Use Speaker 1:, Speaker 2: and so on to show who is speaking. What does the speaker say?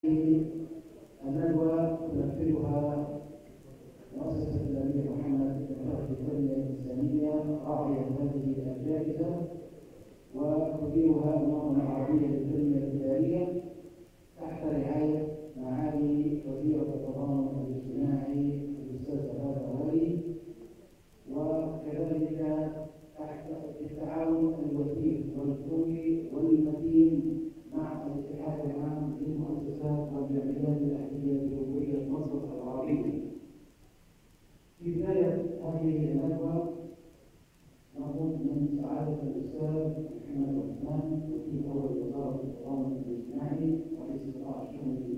Speaker 1: الندوة تنفذها مؤسسة الأمير محمد بن التنمية الإسلامية راعية هذه الجائزة، وتديرها المنظمة العربية للتنمية الإدارية تحت رعاية معالي وزيرة التضامن الاجتماعي الأستاذ غادة ولي، وكذلك تحت التعاون الوثيق والقوي والمتين مع الاتحاد العام للمؤسسات والجمعيات الأهلية بجمهورية مصر العربية. في بداية هذه الندوة نقول من سعادة الأستاذ محمد عثمان وكيل أول وزارة التضامن الاجتماعي ورئيس قطاع الشؤون